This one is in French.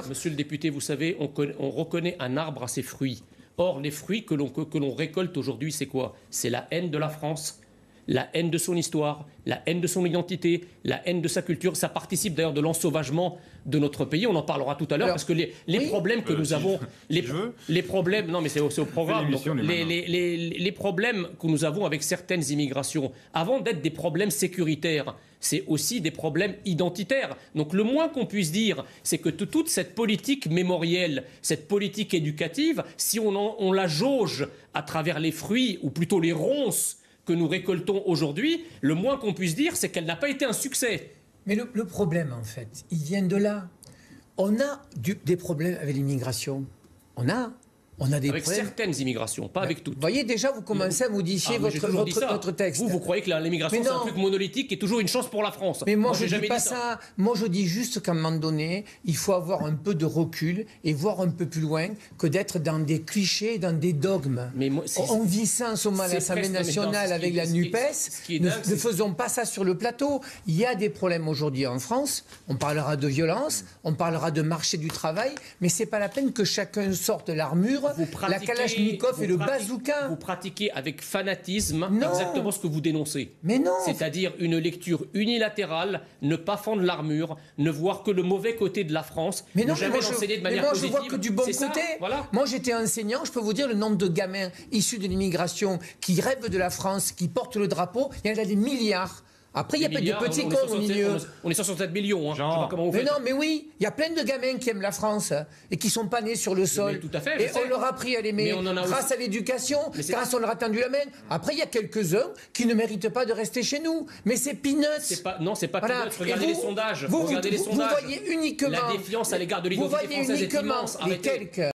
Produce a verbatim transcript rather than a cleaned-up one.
Monsieur le député, vous savez, on, on reconnaît un arbre à ses fruits. Or, les fruits que l'on que, que l'on récolte aujourd'hui, c'est quoi? C'est la haine de la France, la haine de son histoire, la haine de son identité, la haine de sa culture. Ça participe d'ailleurs de l'ensauvagement de notre pays. On en parlera tout à l'heure parce que les, les oui. problèmes que euh, nous si avons... Je, les, si les problèmes... Non, mais c'est au, au programme. Donc, les, les, les, les problèmes que nous avons avec certaines immigrations, avant d'être des problèmes sécuritaires, c'est aussi des problèmes identitaires. Donc le moins qu'on puisse dire, c'est que toute cette politique mémorielle, cette politique éducative, si on, en, on la jauge à travers les fruits, ou plutôt les ronces, que nous récoltons aujourd'hui, le moins qu'on puisse dire, c'est qu'elle n'a pas été un succès. Mais le, le problème, en fait, il vient de là. On a du, des problèmes avec l'immigration. On a. On a des avec problèmes. certaines immigrations, pas ben, avec toutes. Vous voyez, déjà, vous commencez vous, à modifier ah, votre, votre, votre texte. Vous, vous croyez que l'immigration, c'est un truc monolithique et toujours une chance pour la France. Mais moi, moi je ne dis pas ça. ça. Moi, je dis juste qu'à un moment donné, il faut avoir un peu de recul et voir un peu plus loin que d'être dans des clichés, dans des dogmes. Mais moi, on vit ça en ce moment à l'Assemblée nationale avec la NUPES. Ne, ne faisons pas ça sur le plateau. Il y a des problèmes aujourd'hui en France. On parlera de violence, on parlera de marché du travail, mais c'est pas la peine que chacun sorte l'armure, la Kalachnikov et le bazooka. Vous pratiquez avec fanatisme non. exactement ce que vous dénoncez. Mais non. C'est-à-dire une lecture unilatérale, ne pas fendre l'armure, ne voir que le mauvais côté de la France, mais non, ne jamais l'enseigner de manière mais moi, positive. Je vois que du bon côté. Ça, voilà. Moi, j'étais enseignant, je peux vous dire le nombre de gamins issus de l'immigration qui rêvent de la France, qui portent le drapeau, il y en a des milliards. Après, il n'y a pas de petits cons au milieu. On est soixante-sept millions. Hein. Genre. Je sais pas comment vous mais faites. non, mais oui, il y a plein de gamins qui aiment la France et qui ne sont pas nés sur le sol. Mais tout à fait, et on leur a appris à l'aimer grâce aussi... à l'éducation, grâce à on leur a tendu la main. Après, il y a quelques-uns qui ne méritent pas de rester chez nous. Mais c'est peanuts. Pas... Non, c'est pas voilà. peanuts. Regardez vous, les sondages. Vous, Regardez vous, les sondages. Vous voyez uniquement... La défiance à l'égard de l'identité française est immense. Les quelques...